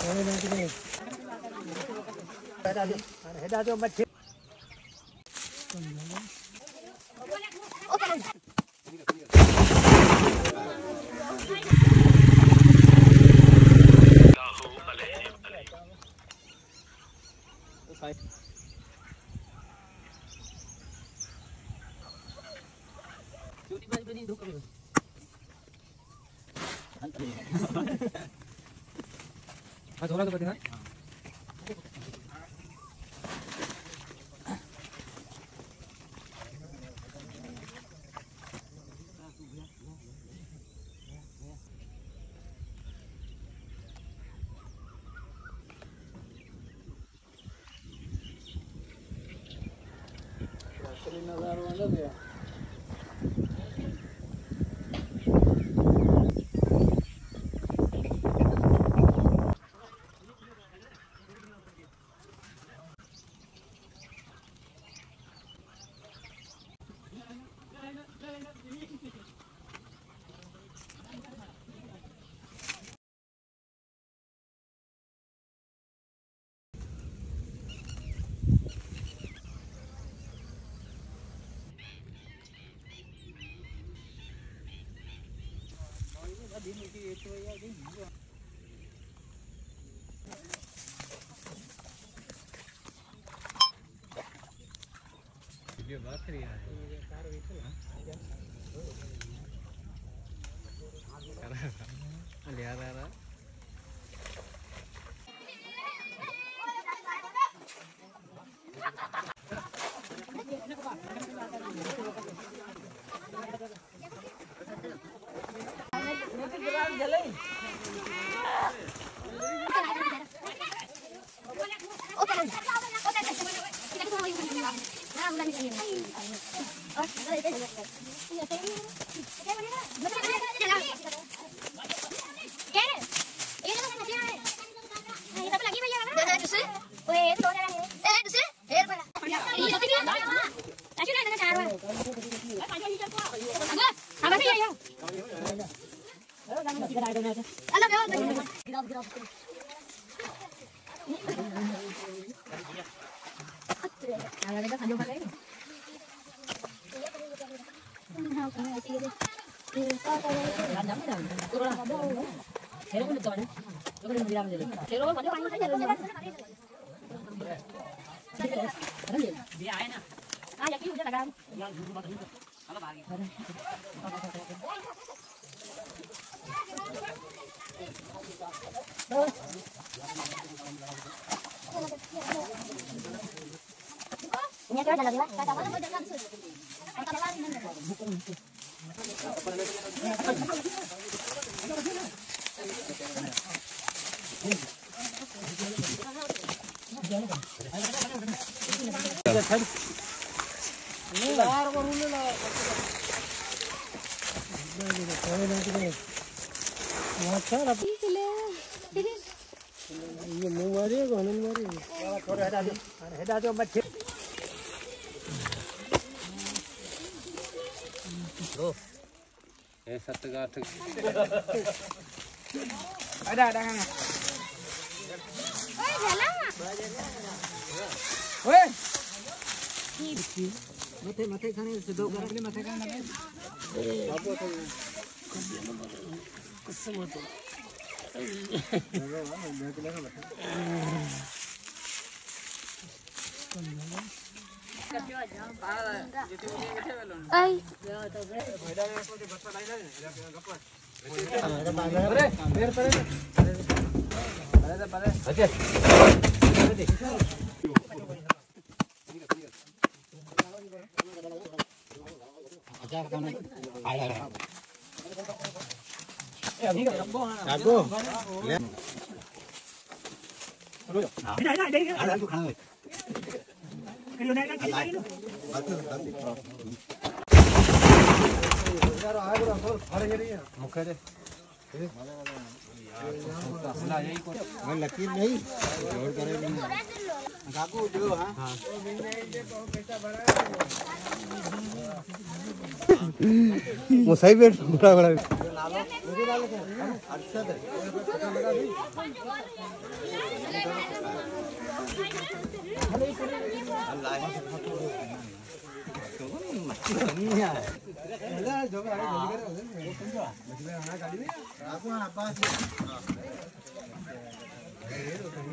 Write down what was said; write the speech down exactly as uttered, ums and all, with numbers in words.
हेडा जो मच्छी थोड़ा तो बता नजारा अलग है। ये बात करी है कार वेचो ले आ रहा ये मुंह मारी है गोहन मारी थोड़ा हेडा जो हेडा जो मच्छी लो ए सत्त गाठ ada ada kan ओए झाला ओए मथे मथे खाने से दो कर मथे खाने बाबू तो कसम होता Aku. लकीर नहीं जोड़ करे काकू जो हाँ मुसाई बेट बड़ा बड़ा Aku apa sih?